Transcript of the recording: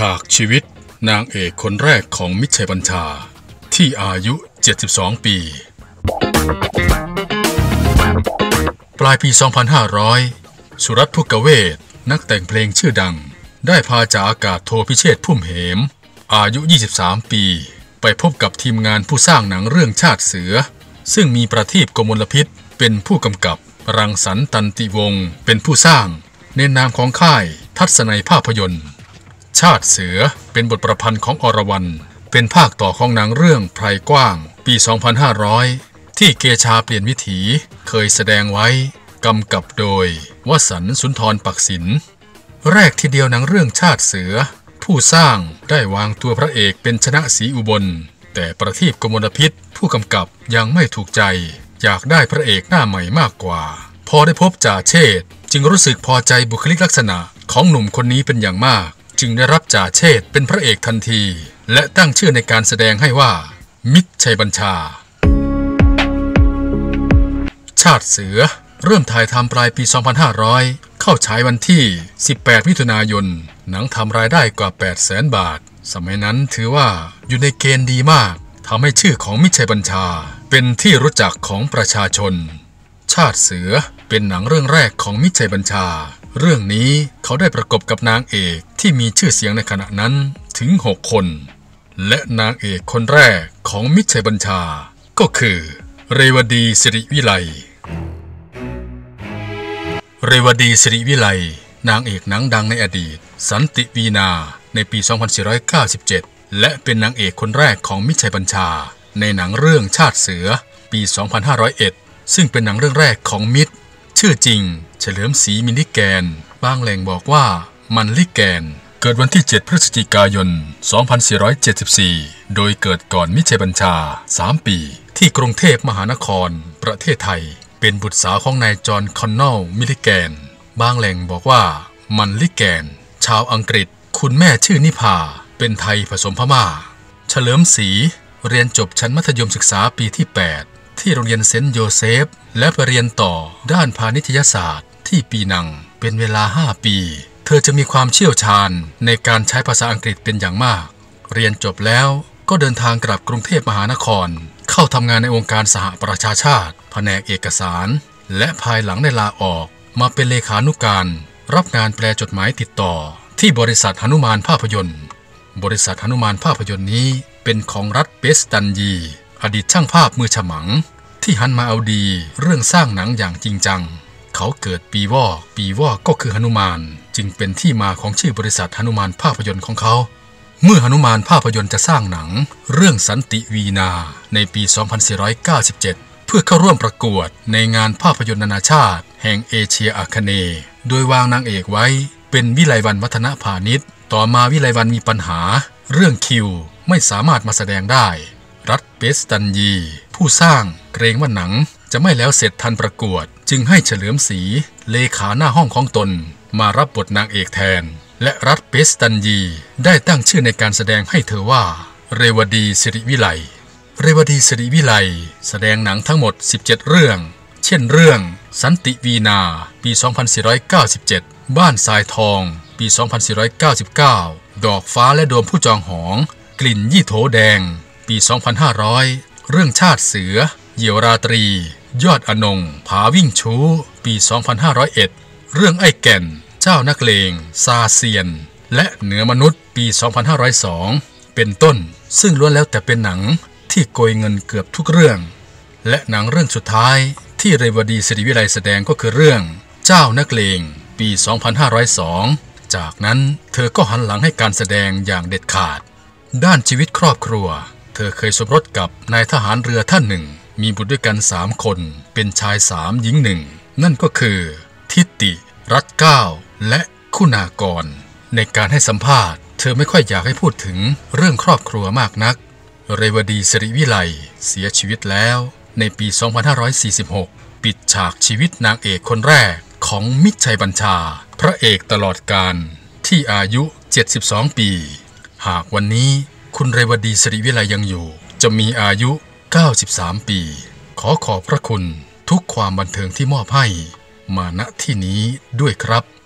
ากชีวิตนางเอกคนแรกของมิตรชัยบัญชาที่อายุ72ปีปลายปี 2500 สุรัตน์ภุกเวศนักแต่งเพลงชื่อดังได้พาจ่าอากาศโทพิเชษฐ์พุ่มเหมอายุ23ปีไปพบกับทีมงานผู้สร้างหนังเรื่องชาติเสือซึ่งมีประทีป กมลพิษเป็นผู้กำกับรังสรรค์ ตันติวงศ์เป็นผู้สร้างในนามของค่ายทัศนัยภาพยนตร์ชาติเสือเป็นบทประพันธ์ของอรวรรณเป็นภาคต่อของหนังเรื่องไพรกว้างปี 2500 ที่เกชาเปลี่ยนวิถีเคยแสดงไว้กำกับโดยวสันต์ สุนทรปักษิณแรกทีเดียวหนังเรื่องชาติเสือผู้สร้างได้วางตัวพระเอกเป็นชนะศรีอุบลแต่ประทีป กมลพิษผู้กำกับยังไม่ถูกใจอยากได้พระเอกหน้าใหม่มากกว่าพอได้พบจ่าเชษฐ์จึงรู้สึกพอใจบุคลิกลักษณะของหนุ่มคนนี้เป็นอย่างมากจึงได้รับจ่าเชษฐ์เป็นพระเอกทันทีและตั้งชื่อในการแสดงให้ว่ามิตรชัยบัญชาชาติเสือเริ่มถ่ายทำปลายปี 2500 เข้าฉายวันที่ 18 มิถุนายนหนังทำรายได้กว่า 800,000 บาทสมัยนั้นถือว่าอยู่ในเกณฑ์ดีมากทำให้ชื่อของมิตรชัยบัญชาเป็นที่รู้จักของประชาชนชาติเสือเป็นหนังเรื่องแรกของมิตรชัยบัญชาเรื่องนี้เขาได้ประกบกับนางเอกที่มีชื่อเสียงในขณะนั้นถึง6คนและนางเอกคนแรกของมิตรชัยบัญชาก็คือเรวดี สิริวิไลเรวดี สิริวิไลนางเอกหนังดังในอดีตสันติวีนาในปี 2497 และเป็นนางเอกคนแรกของมิตรชัยบัญชาในหนังเรื่องชาติเสือปี 2501 ซึ่งเป็นหนังเรื่องแรกของมิตรชื่อจริงเฉลิมศรีมิลิแกนบางแหล่งบอกว่ามันลิแกนเกิดวันที่ 7 พฤศจิกายน 2474 โดยเกิดก่อนมิตรชัยบัญชา 3 ปีที่กรุงเทพมหานครประเทศไทยเป็นบุตรสาวของนายจอห์น คอนเนลล์มิลิแกนบางแหล่งบอกว่ามันลิแกนชาวอังกฤษคุณแม่ชื่อนิพาเป็นไทยผสมพม่าเฉลิมศรีเรียนจบชั้นมัธยมศึกษาปีที่ 8 ที่โรงเรียนเซนต์โยเซฟและไปเรียนต่อด้านพาณิชยศาสตร์ที่ปีนังเป็นเวลา 5 ปีเธอจะมีความเชี่ยวชาญในการใช้ภาษาอังกฤษเป็นอย่างมากเรียนจบแล้วก็เดินทางกลับกรุงเทพมหานครเข้าทำงานในองค์การสหประชาชาติแผนกเอกสารและภายหลังได้ลาออกมาเป็นเลขานุการรับงานแปลจดหมายติดต่อที่บริษัทหนุมานภาพยนตร์บริษัทหนุมานภาพยนตร์นี้เป็นของรัฐเปสตันยีอดีตช่างภาพมือฉมังที่หันมาเอาดีเรื่องสร้างหนังอย่างจริงจังเขาเกิดปีวอกก็คือหนุมานจึงเป็นที่มาของชื่อบริษัทหนุมานภาพยนตร์ของเขาเมื่อหนุมานภาพยนตร์จะสร้างหนังเรื่องสันติวีนาในปี 2497 เพื่อเข้าร่วมประกวดในงานภาพยนตร์นานาชาติแห่งเอเชียอาคเนย์โดยวางนางเอกไว้เป็นวิไลวรรณ วัฒนพาณิชย์ต่อมาวิไลวรรณมีปัญหาเรื่องคิวไม่สามารถมาแสดงได้รัฐเปสตันยีผู้สร้างเกรงว่าหนังจะไม่แล้วเสร็จทันประกวดจึงให้เฉลิมศรีเลขาหน้าห้องของตนมารับบทนางเอกแทนและรัฐเปสตันยีได้ตั้งชื่อในการแสดงให้เธอว่าเรวดี สิริวิไลเรวดี สิริวิไลแสดงหนังทั้งหมด 17 เรื่องเช่นเรื่องสันติวีนาปี 2497 บ้านทรายทองปี 2499 ดอกฟ้าและโดมผู้จองหองกลิ่นยี่โถแดงปี 2500 เรื่องชาติเสือเหยี่ยวราตรียอดอนงผาวิ่งชู้ปี 2501 เรื่องไอ้แก่นเจ้านักเลงซาเซียนและเหนือมนุษย์ปี 2502 เป็นต้นซึ่งล้วนแล้วแต่เป็นหนังที่โกยเงินเกือบทุกเรื่องและหนังเรื่องสุดท้ายที่เรวดี สิริวิไลแสดงก็คือเรื่องเจ้านักเลงปี 2502 จากนั้นเธอก็หันหลังให้การแสดงอย่างเด็ดขาดด้านชีวิตครอบครัวเธอเคยสมรสกับนายทหารเรือท่านหนึ่งมีบุตรด้วยกัน3 คนเป็นชาย3หญิง1นั่นก็คือทิติรัตน์9และคุณากรในการให้สัมภาษณ์เธอไม่ค่อยอยากให้พูดถึงเรื่องครอบครัวมากนักเรวดี สิริวิไลเสียชีวิตแล้วในปี 2546 ปิดฉากชีวิตนางเอกคนแรกของมิตรชัยบัญชาพระเอกตลอดกาลที่อายุ72 ปีหากวันนี้คุณเรวดี สิริวิไลยังอยู่จะมีอายุ93 ปีขอขอบพระคุณทุกความบันเทิงที่มอบให้มาณที่นี้ด้วยครับ